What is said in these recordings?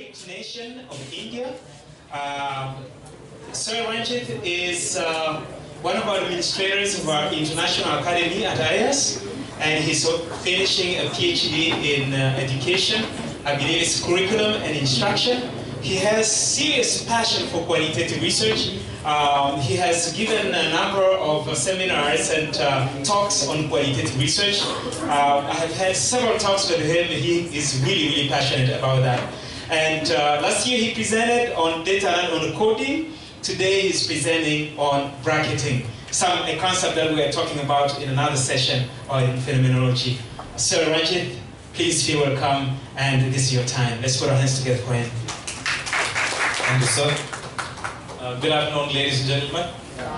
great nation of India. Sir Ranjit is one of our administrators of our International Academy at IIS, and he's finishing a PhD in education. I believe it's curriculum and instruction. He has serious passion for qualitative research. He has given a number of seminars and talks on qualitative research. I have had several talks with him. He is really, really passionate about that. And last year he presented on data and on coding. Today he's presenting on bracketing, a concept that we are talking about in another session on phenomenology. Sir Ranjit, please feel welcome, and this is your time. Let's put our hands together for him. Thank you, sir. Good afternoon, ladies and gentlemen.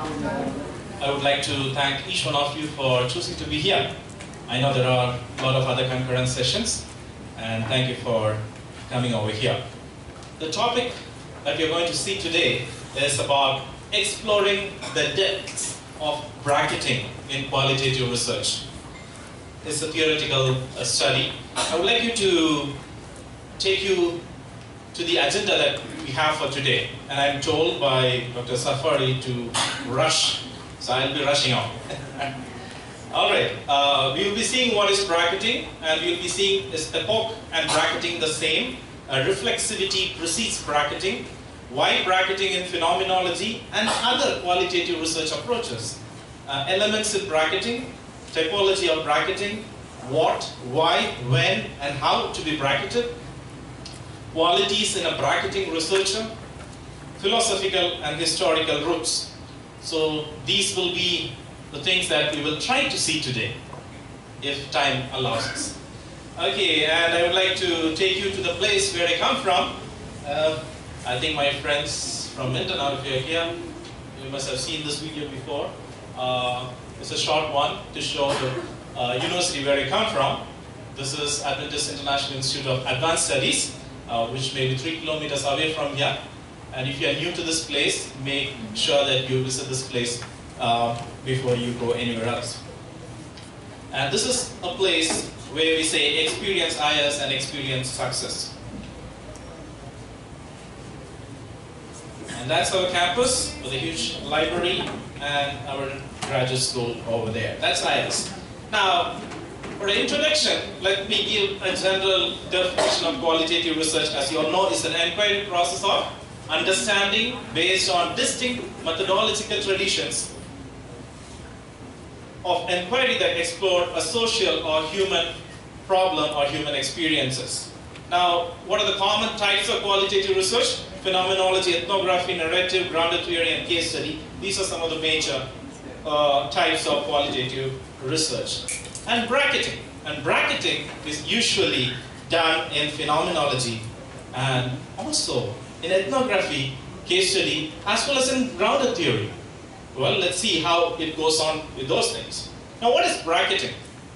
I would like to thank each one of you for choosing to be here. I know there are a lot of other concurrent sessions, and thank you for coming over here. The topic that we are going to see today is about exploring the depths of bracketing in qualitative research. It's a theoretical study. I would like to take you to the agenda that we have for today. And I'm told by Dr. Safari to rush, so I'll be rushing on. All right, we will be seeing what is bracketing, and we will be seeing is epoch and bracketing the same. Reflexivity precedes bracketing, why bracketing in phenomenology, and other qualitative research approaches. Elements in bracketing, typology of bracketing, what, why, when, and how to be bracketed, qualities in a bracketing researcher, philosophical and historical roots. So these will be the things that we will try to see today, if time allows us. Okay, and I would like to take you to the place where I come from. I think my friends from Mindanao, if you're here, you must have seen this video before. It's a short one to show the university where I come from. This is Adventist International Institute of Advanced Studies, which may be 3 kilometers away from here. And if you are new to this place, make sure that you visit this place before you go anywhere else. And this is a place where we say experience IIS and experience success. And that's our campus with a huge library and our graduate school over there. That's IIS. Now, for the introduction, let me give a general definition of qualitative research. As you all know, it's an inquiry process of understanding based on distinct methodological traditions of inquiry that explore a social or human problem or human experiences. Now, what are the common types of qualitative research? Phenomenology, ethnography, narrative, grounded theory, and case study. These are some of the major types of qualitative research. And bracketing. And bracketing is usually done in phenomenology and also in ethnography, case study, as well as in grounded theory. Well, let's see how it goes on with those things. Now, what is bracketing?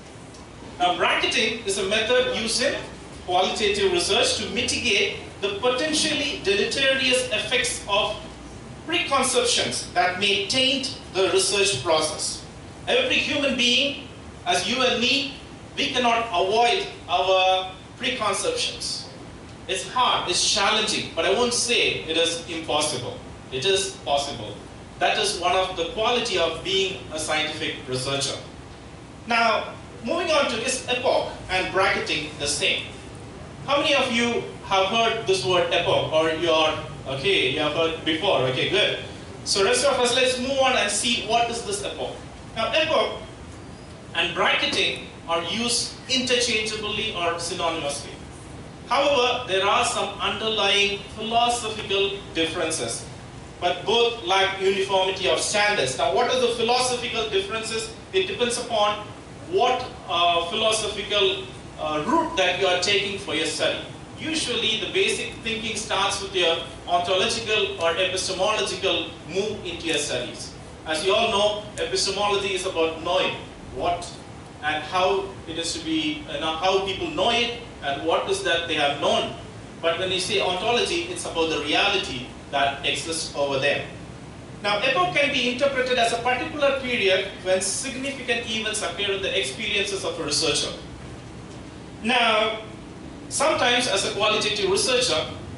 Now, bracketing is a method used in qualitative research to mitigate the potentially deleterious effects of preconceptions that may taint the research process. Every human being, as you and me, we cannot avoid our preconceptions. It's hard, it's challenging, but I won't say it is impossible. It is possible. That is one of the quality of being a scientific researcher. Now, moving on to is epoch and bracketing the same. How many of you have heard this word epoch, or you have heard before? Okay, good. So rest of us, let's move on and see what is this epoch. Now, epoch and bracketing are used interchangeably or synonymously. However, there are some underlying philosophical differences, but both lack uniformity of standards. Now, what are the philosophical differences? It depends upon what philosophical route that you are taking for your study. Usually, the basic thinking starts with your ontological or epistemological move into your studies. As you all know, epistemology is about knowing what and how it is to be, how people know it and what is that they have known. But when you say ontology, it's about the reality that exists over there. Now, epoch can be interpreted as a particular period when significant events appear in the experiences of a researcher. Now, sometimes as a qualitative researcher,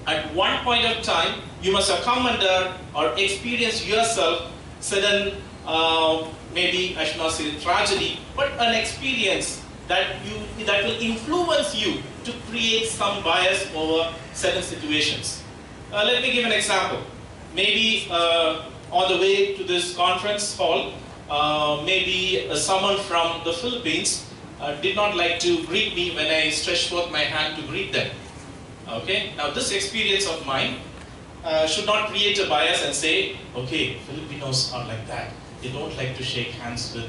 at one point of time, you must have come under or experienced yourself certain, maybe I should not say tragedy, but an experience that will influence you to create some bias over certain situations. Let me give an example. Maybe on the way to this conference hall, maybe someone from the Philippines did not like to greet me when I stretched forth my hand to greet them. Okay, now this experience of mine should not create a bias and say, okay, Filipinos are like that. They don't like to shake hands with,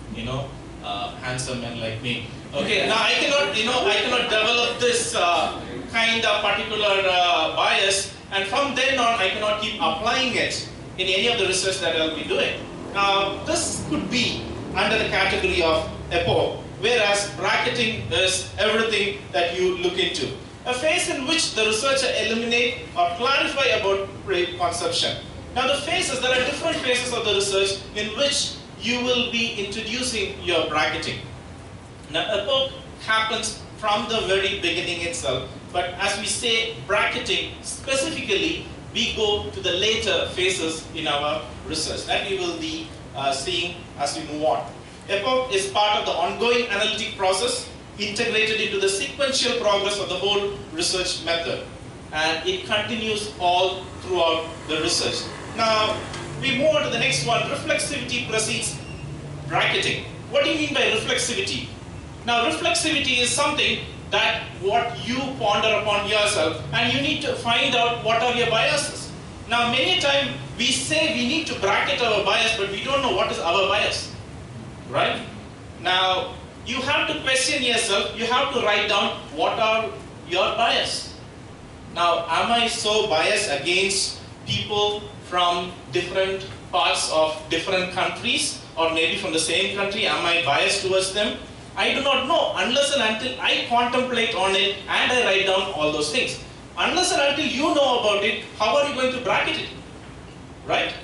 handsome men like me. Okay, now I cannot develop this kind of particular bias, and from then on I cannot keep applying it in any of the research that I'll be doing. Now, this could be under the category of epoch, whereas bracketing is everything that you look into. A phase in which the researcher eliminate or clarify about preconception. Now the phases, there are different phases of the research in which you will be introducing your bracketing. Now epoch happens from the very beginning itself, but as we say bracketing specifically, we go to the later phases in our research that we will be seeing as we move on. Epoch is part of the ongoing analytic process integrated into the sequential progress of the whole research method, and it continues all throughout the research. Now we move on to the next one. Reflexivity precedes bracketing. What do you mean by reflexivity? Now reflexivity is something that what you ponder upon yourself, and you need to find out what are your biases. Now many times we say we need to bracket our bias, but we don't know what is our bias, right? Now you have to question yourself, you have to write down what are your bias. Now, am I so biased against people from different parts of different countries, or maybe from the same country? Am I biased towards them? I do not know unless and until I contemplate on it and I write down all those things. Unless and until you know about it, how are you going to bracket it? Right?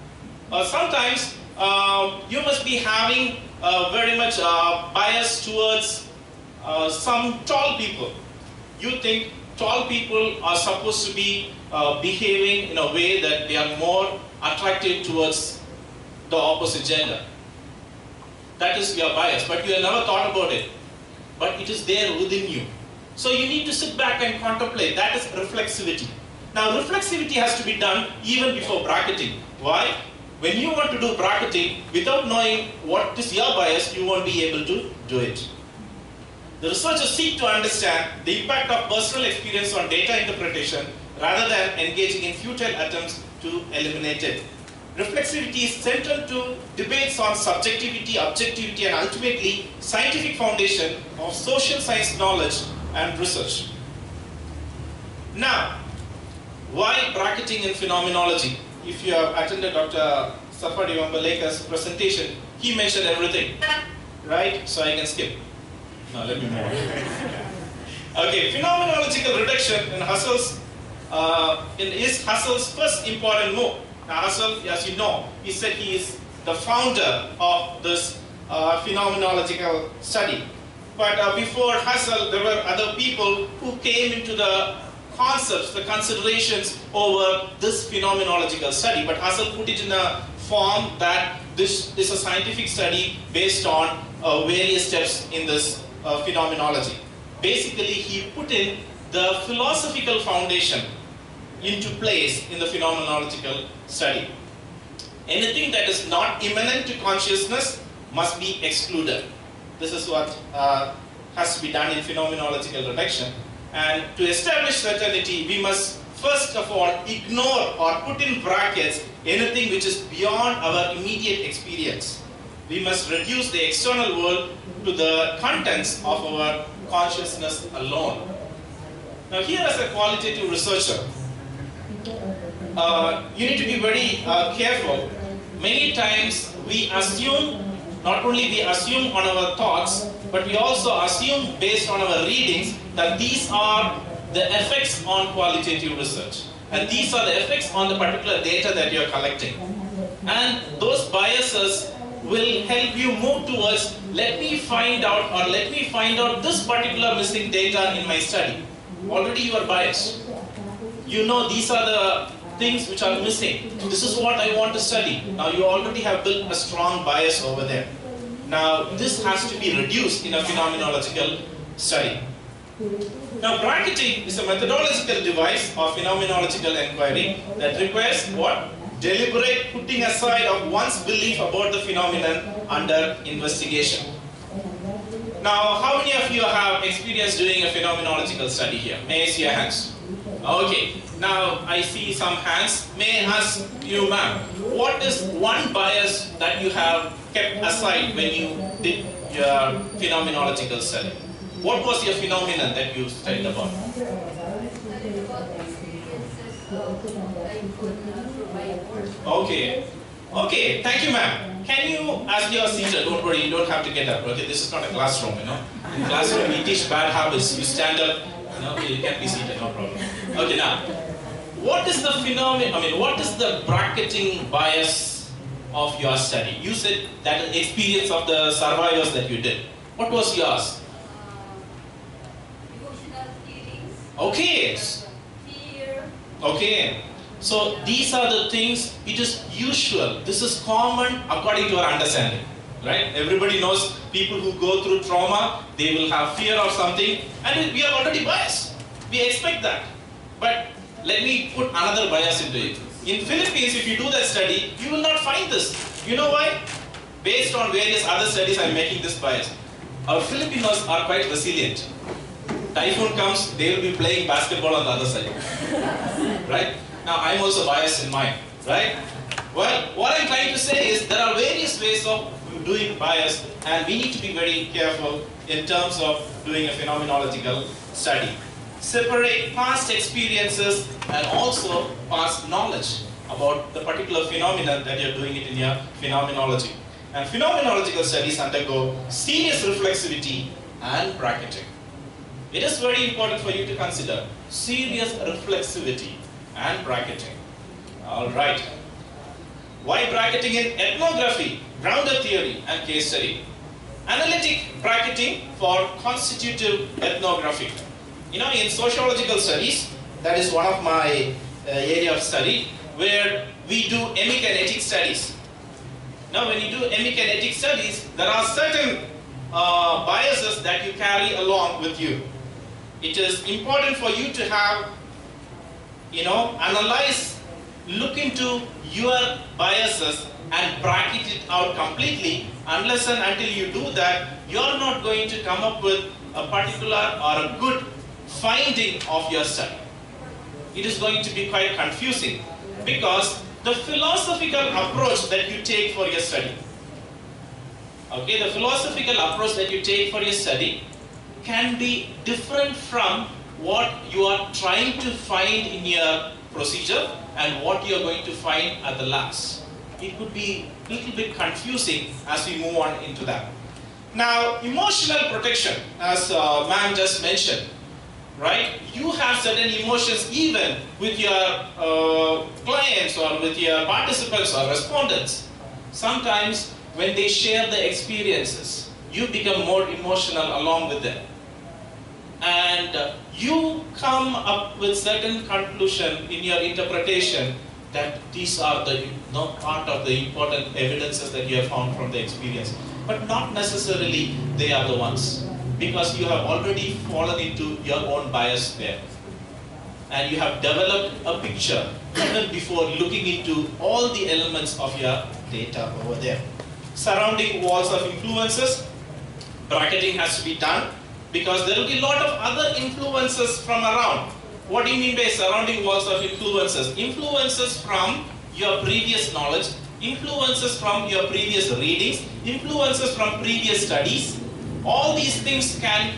Sometimes you must be having very much bias towards some tall people. You think tall people are supposed to be behaving in a way that they are more attractive towards the opposite gender. That is your bias, but you have never thought about it. But it is there within you. So you need to sit back and contemplate. That is reflexivity. Now reflexivity has to be done even before bracketing. Why? When you want to do bracketing, without knowing what is your bias, you won't be able to do it. The researchers seek to understand the impact of personal experience on data interpretation rather than engaging in futile attempts to eliminate it. Reflexivity is central to debates on subjectivity, objectivity, and ultimately scientific foundation of social science knowledge and research. Now, why bracketing in phenomenology? If you have attended Dr. Safadi Wambaleka's presentation, he mentioned everything, right? So I can skip. No, let me move on. Okay, phenomenological reduction in Husserl's is Husserl's first important move. Now Husserl, as you know, he said he is the founder of this phenomenological study. But before Husserl, there were other people who came into the concepts, the considerations over this phenomenological study. But Husserl put it in a form that this is a scientific study based on various steps in this phenomenology. Basically, he put in the philosophical foundation into place in the phenomenological study. Anything that is not immanent to consciousness must be excluded. This is what has to be done in phenomenological reduction. And to establish certainty, we must first of all ignore or put in brackets anything which is beyond our immediate experience. We must reduce the external world to the contents of our consciousness alone. Now here as a qualitative researcher, you need to be very careful. Many times we assume, not only we assume on our thoughts, but we also assume based on our readings that these are the effects on qualitative research. And these are the effects on the particular data that you are collecting. And those biases will help you move towards, let me find out this particular missing data in my study. Already you are biased. you know these are the things which are missing. This is what I want to study. Now you already have built a strong bias over there. Now this has to be reduced in a phenomenological study. Now bracketing is a methodological device of phenomenological inquiry that requires what? Deliberate putting aside of one's belief about the phenomenon under investigation. Now, how many of you have experience doing a phenomenological study here? May I see your hands? Okay. Now, I see some hands. May I ask you, ma'am, what is one bias that you have kept aside when you did your phenomenological study? What was your phenomenon that you studied about? Okay. Okay, thank you, ma'am. Can you, as you are seated, don't worry, you don't have to get up. Okay, this is not a classroom, you know. In classroom, we teach bad habits. You stand up, you know, you can be seated, no problem. Okay, now, what is the phenomenon, what is the bracketing bias of your study? You said that experience of the survivors that you did. What was yours? Emotional feelings. Okay. Fear. Okay. So these are the things, it is usual, this is common according to our understanding, right? Everybody knows people who go through trauma, they will have fear or something, and we are already biased. We expect that. But let me put another bias into it. In Philippines, if you do that study, you will not find this. You know why? Based on various other studies, I'm making this bias. Our Filipinos are quite resilient. Typhoon comes, they will be playing basketball on the other side, right? Now, I'm also biased in mine, right? Well, what I'm trying to say is there are various ways of doing bias, and we need to be very careful in terms of doing a phenomenological study. Separate past experiences and also past knowledge about the particular phenomenon that you're doing it in your phenomenology. And phenomenological studies undergo serious reflexivity and bracketing. It is very important for you to consider serious reflexivity and bracketing. Alright. Why bracketing in ethnography, grounded theory, and case study? Analytic bracketing for constitutive ethnography. You know, in sociological studies, that is one of my area of study, where we do emic and ethic studies. Now, when you do emic and ethic studies, there are certain biases that you carry along with you. It is important for you to have, analyze, look into your biases and bracket it out completely. Unless and until you do that, you're not going to come up with a particular or a good finding of your study. It is going to be quite confusing because the philosophical approach that you take for your study, okay, the philosophical approach that you take for your study can be different from what you are trying to find in your procedure and what you are going to find at the labs. It could be a little bit confusing as we move on into that. Now, emotional protection, as ma'am just mentioned, right? You have certain emotions even with your clients or with your participants or respondents. Sometimes when they share the experiences, you become more emotional along with them. And you come up with certain conclusion in your interpretation that these are the part of the important evidences that you have found from the experience. But not necessarily they are the ones, because you have already fallen into your own bias there. And you have developed a picture even before looking into all the elements of your data over there. Surrounding walls of influences, bracketing has to be done because there will be a lot of other influences from around. What do you mean by surrounding walls of influences? Influences from your previous knowledge, influences from your previous readings, influences from previous studies. All these things can,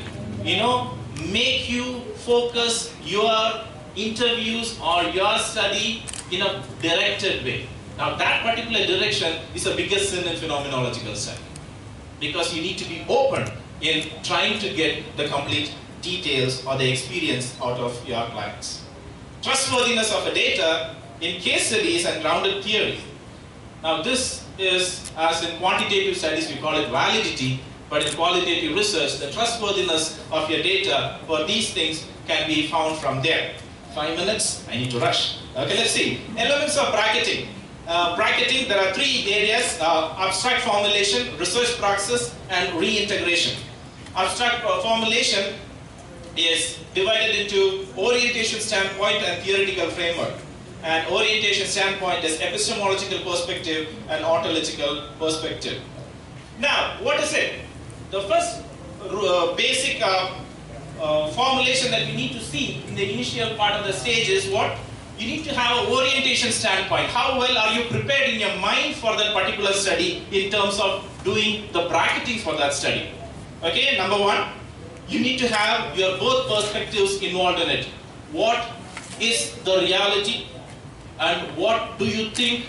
make you focus your interviews or your study in a directed way. Now that particular direction is the biggest sin in phenomenological study, because you need to be open in trying to get the complete details or the experience out of your clients. Trustworthiness of the data in case studies and grounded theory. Now this is, as in quantitative studies we call it validity, but in qualitative research the trustworthiness of your data for these things can be found from there. 5 minutes, I need to rush. Okay, let's see. Elements of bracketing. Bracketing, there are 3 areas: abstract formulation, research praxis, and reintegration. Abstract formulation is divided into orientation standpoint and theoretical framework. And orientation standpoint is epistemological perspective and ontological perspective. Now, what is it? The first basic formulation that we need to see in the initial part of the stage is what? You need to have an orientation standpoint. How well are you prepared in your mind for that particular study in terms of doing the bracketing for that study? Okay, number 1, you need to have your both perspectives involved in it. What is the reality and what do you think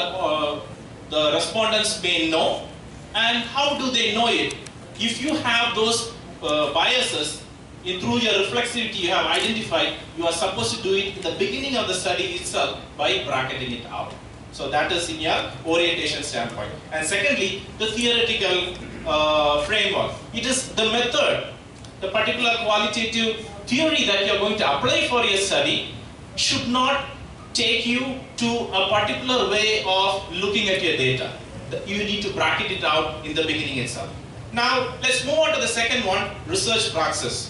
the respondents may know, and how do they know it? If you have those biases, through your reflexivity you have identified, you are supposed to do it in the beginning of the study itself by bracketing it out. So that is in your orientation standpoint. And secondly, the theoretical framework. It is the method, the particular qualitative theory that you are going to apply for your study should not take you to a particular way of looking at your data. You need to bracket it out in the beginning itself. Now, let's move on to the second one, research praxis.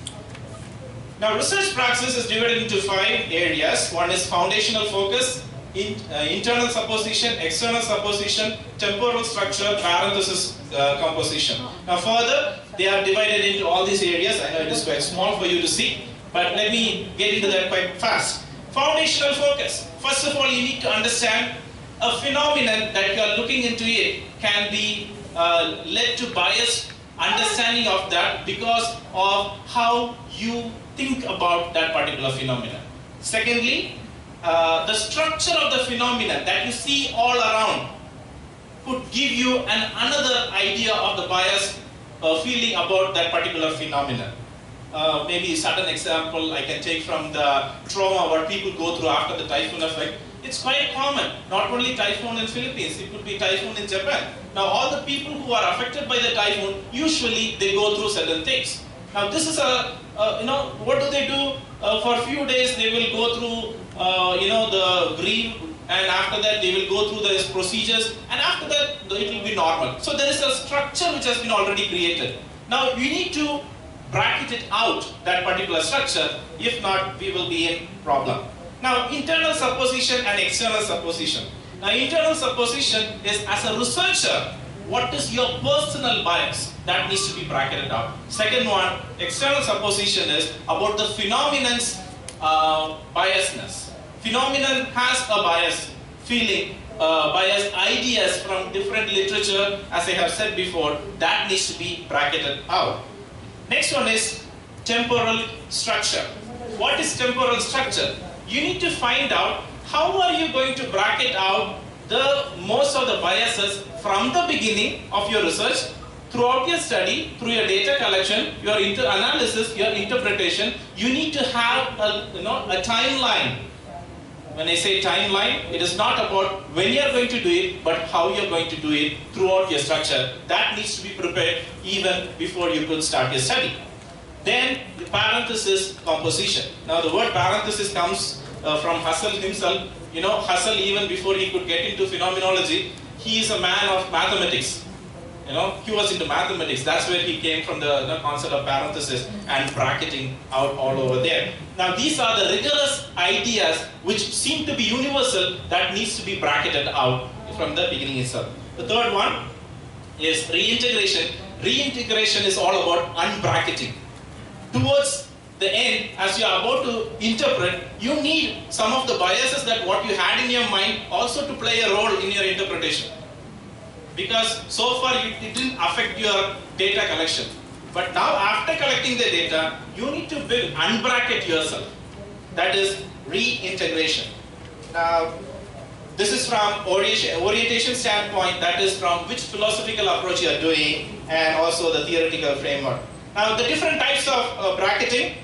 Now, research praxis is divided into 5 areas. One is foundational focus, internal supposition, external supposition, temporal structure, parenthesis composition. Now, further, they are divided into all these areas. I know it is quite small for you to see, but let me get into that quite fast. Foundational focus. First of all, you need to understand a phenomenon that you are looking into it can be led to biased understanding of that because of how you think about that particular phenomenon. Secondly, the structure of the phenomenon that you see all around could give you another idea of the bias feeling about that particular phenomenon. Maybe a certain example I can take from the trauma what people go through after the typhoon effect. It's quite common, not only typhoon in Philippines, it could be typhoon in Japan. Now all the people who are affected by the typhoon, usually they go through certain things. Now this is what do they do? For a few days they will go through, the grief, and after that they will go through those procedures, and after that it will be normal. So there is a structure which has been already created. Now you need to bracket it out, that particular structure. If not, we will be in problem. Now, internal supposition and external supposition. Now, internal supposition is, as a researcher, what is your personal bias? That needs to be bracketed out. Second one, external supposition is about the phenomenon's biasness. Phenomenon has a bias feeling, bias ideas from different literature, as I have said before, that needs to be bracketed out. Next one is temporal structure. What is temporal structure? You need to find out how are you going to bracket out the most of the biases from the beginning of your research, throughout your study, through your data collection, your analysis, your interpretation. You need to have a timeline. When I say timeline, it is not about when you are going to do it, but how you are going to do it throughout your structure. That needs to be prepared even before you could start your study. Then the parenthesis composition. Now the word parenthesis comes from Husserl himself. Husserl, even before he could get into phenomenology, he is a man of mathematics. He was into mathematics. That's where he came from, the concept of parenthesis and bracketing out all over there. Now these are the rigorous ideas which seem to be universal that needs to be bracketed out from the beginning itself. The third one is reintegration. Reintegration is all about unbracketing. Towards the end, as you are about to interpret, you need some of the biases that what you had in your mind also to play a role in your interpretation. Because so far it didn't affect your data collection. But now after collecting the data, you need to unbracket yourself. That is reintegration. Now, this is from orientation standpoint, that is from which philosophical approach you are doing, and also the theoretical framework. Now the different types of bracketing,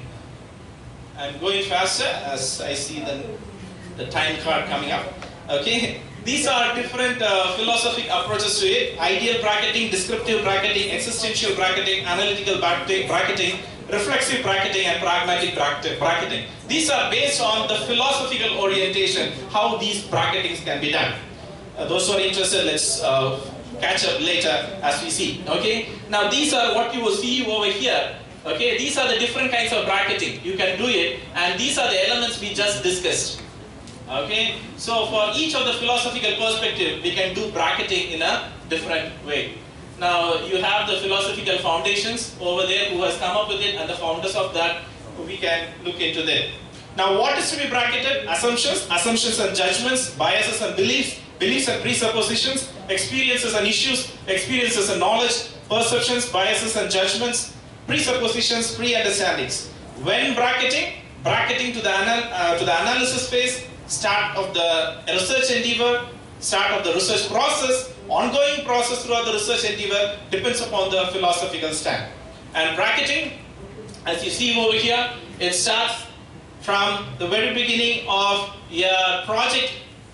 I'm going faster as I see the time card coming up. Okay, These are different philosophic approaches to it: ideal bracketing, descriptive bracketing, existential bracketing, analytical bracketing, reflexive bracketing, and pragmatic bracketing. These are based on the philosophical orientation, how these bracketings can be done. Those who are interested, let's catch up later as we see. Okay. Now these are what you will see over here. Okay. These are the different kinds of bracketing. You can do it, and these are the elements we just discussed. Okay, so for each of the philosophical perspective, we can do bracketing in a different way. Now you have the philosophical foundations over there who has come up with it, and the founders of that, we can look into that. Now what is to be bracketed? Assumptions, assumptions and judgments, biases and beliefs, beliefs and presuppositions, experiences and issues, experiences and knowledge, perceptions, biases and judgments, presuppositions, pre-understandings. When bracketing to the analysis phase, start of the research endeavor, start of the research process, ongoing process throughout the research endeavor, depends upon the philosophical stand. And bracketing, as you see over here, it starts from the very beginning of your project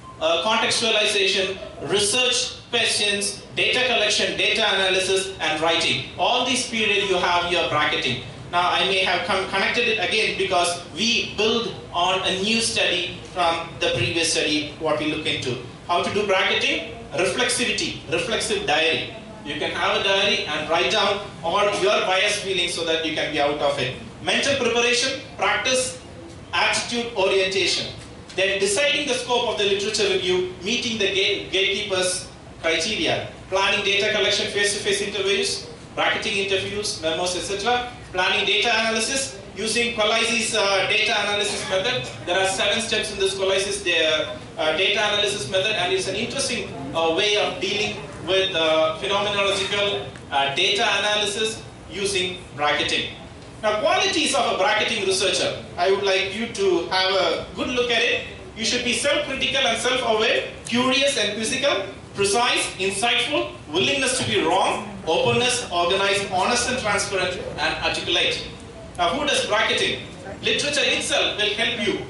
contextualization, research questions, data collection, data analysis, and writing. All these periods you have your bracketing. Now I may have connected it again because we build on a new study from the previous study, what we look into. How to do bracketing? Reflexivity, reflexive diary. You can have a diary and write down all your bias feelings so that you can be out of it. Mental preparation, practice, attitude, orientation. Then deciding the scope of the literature review, meeting the gatekeepers criteria, planning data collection, face-to-face interviews, bracketing interviews, memos, etc. Planning data analysis using Qualitative data analysis method. There are 7 steps in this Qualitative data analysis method, and it's an interesting way of dealing with phenomenological data analysis using bracketing. Now, qualities of a bracketing researcher. I would like you to have a good look at it. You should be self-critical and self-aware, curious and quizzical, precise, insightful, willingness to be wrong, openness, organized, honest and transparent, and articulate. Now, who does bracketing? Literature itself will help you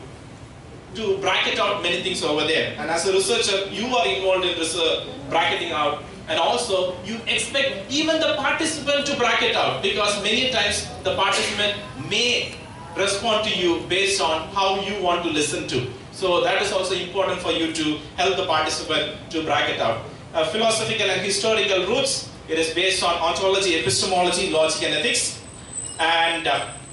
to bracket out many things over there. And as a researcher, you are involved in research, bracketing out. And also, you expect even the participant to bracket out, because many times the participant may respond to you based on how you want to listen to. So that is also important for you to help the participant to bracket out. Philosophical and historical roots. It is based on ontology, epistemology, logic and ethics. And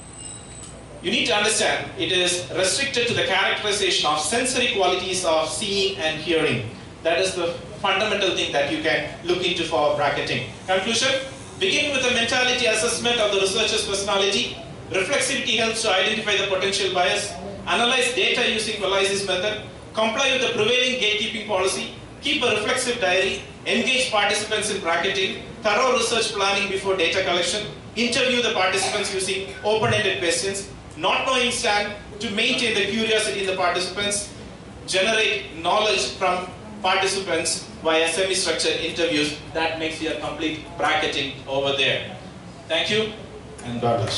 you need to understand, it is restricted to the characterization of sensory qualities of seeing and hearing. That is the fundamental thing that you can look into for bracketing. Conclusion, begin with a mentality assessment of the researcher's personality. Reflexivity helps to identify the potential bias. Analyze data using Qualitative method. Comply with the prevailing gatekeeping policy. Keep a reflexive diary. Engage participants in bracketing. Thorough research planning before data collection. Interview the participants using open-ended questions. Not knowing stand to maintain the curiosity in the participants. Generate knowledge from participants via semi-structured interviews. That makes your complete bracketing over there. Thank you, and God bless.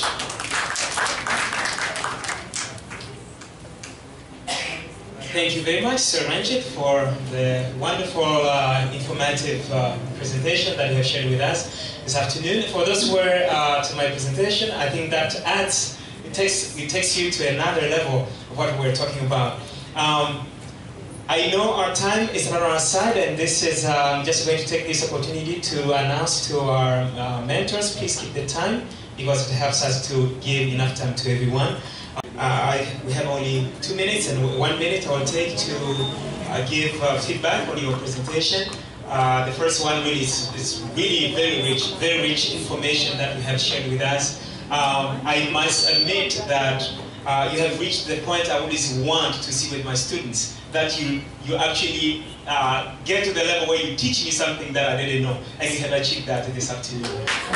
Thank you very much, Sir Ranjit, for the wonderful, informative presentation that you have shared with us this afternoon. For those who were to my presentation, I think that it takes you to another level of what we're talking about. I know our time is not on our side, and this is just going to take this opportunity to announce to our mentors, please keep the time, because it helps us to give enough time to everyone. We have only 2 minutes, and 1 minute I will take to give feedback on your presentation. The first one really is really very rich information that you have shared with us. I must admit that you have reached the point I always want to see with my students, that you actually get to the level where you teach me something that I didn't know, and you have achieved that this afternoon.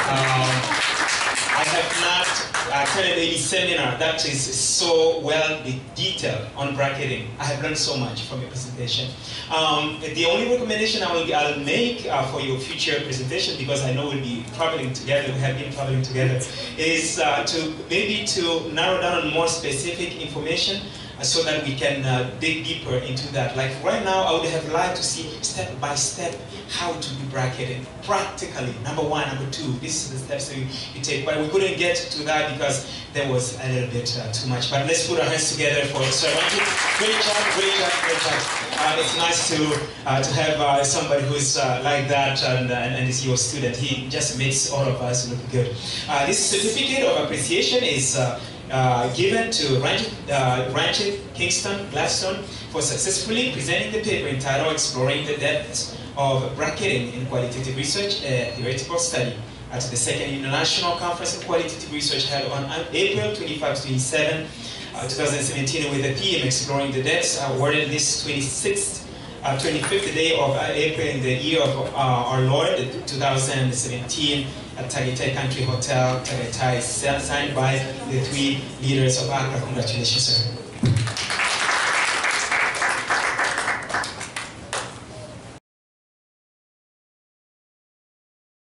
I have not attended any seminar that is so well detailed on bracketing. I have learned so much from your presentation. The only recommendation I'll make for your future presentation, because I know we'll be traveling together, we have been traveling together, is to narrow down on more specific information so that we can dig deeper into that. Like right now, I would have liked to see step by step how to do bracketing practically. Number one, number two, this is the steps that you take. But we couldn't get to that because there was a little bit too much. But let's put our hands together for Sir Ranjit. Great job, great job, great job. It's nice to have somebody who's like that and is your student. He just makes all of us look good. This certificate of appreciation is given to Ranjit Kingston Gladstone for successfully presenting the paper entitled Exploring the Depths of Bracketing in Qualitative Research, a Theoretical Study, at the second International Conference of Qualitative Research held on April 25-27, 2017 with the theme Exploring the Depths, awarded this 25th day of April in the year of our Lord, 2017, at Tagaytay Country Hotel, Tagaytay, signed by the three leaders of Accra. Congratulations, sir.